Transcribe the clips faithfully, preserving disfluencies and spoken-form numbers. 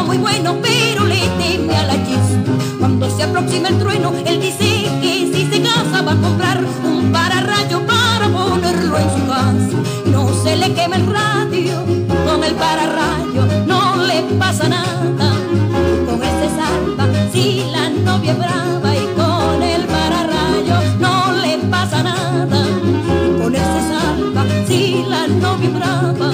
muy bueno, pero le teme a la chispa. Cuando se aproxima el trueno, él dice que si se casa va a comprar un pararrayo para ponerlo en su casa. No se le quema el radio, con el pararrayo no le pasa nada. Con él se salva si la novia es brava, y con el pararrayo no le pasa nada. Con él se salva si la novia es brava.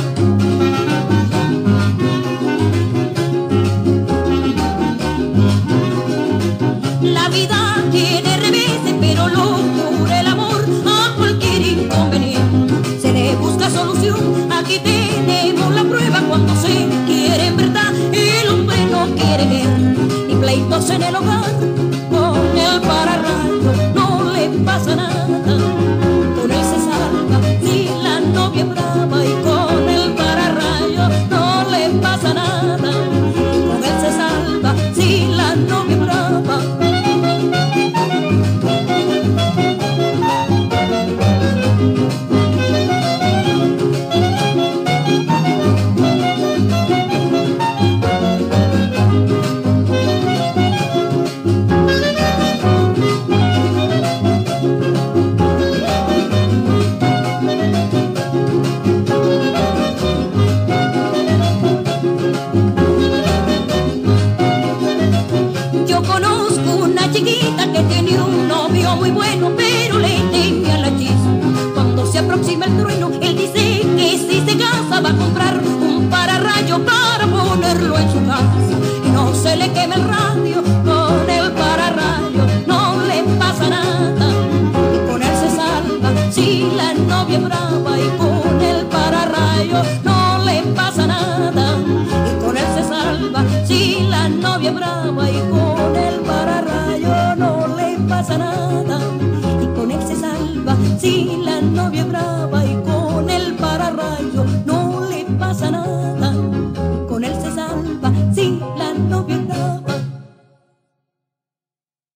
La vida tiene reveses, pero lo cura el amor a cualquier inconveniente. Se le busca solución, aquí tenemos la prueba. Cuando se quiere en verdad, el hombre no quiere guerra ni pleitos en el hogar. Con el pararrayo no le pasa nada. Con él se salva si la novia es brava, y con el pararrayo no le pasa nada. Con él se salva si la novia es brava. Yo conozco una chiquita que tiene un novio muy bueno, pero le teme a la chispa. Cuando se aproxima el trueno, él dice que si se casa va a comprar un pararrayo para ponerlo en su casa. Y no se le quema el radio, con el pararrayo no le pasa nada. Y con él se salva si la novia es brava, y con el pararrayo no le pasa nada. Y con él se salva si la novia es brava, y con el pararrayo no le pasa nada. Y con él se salva si la novia es brava. Y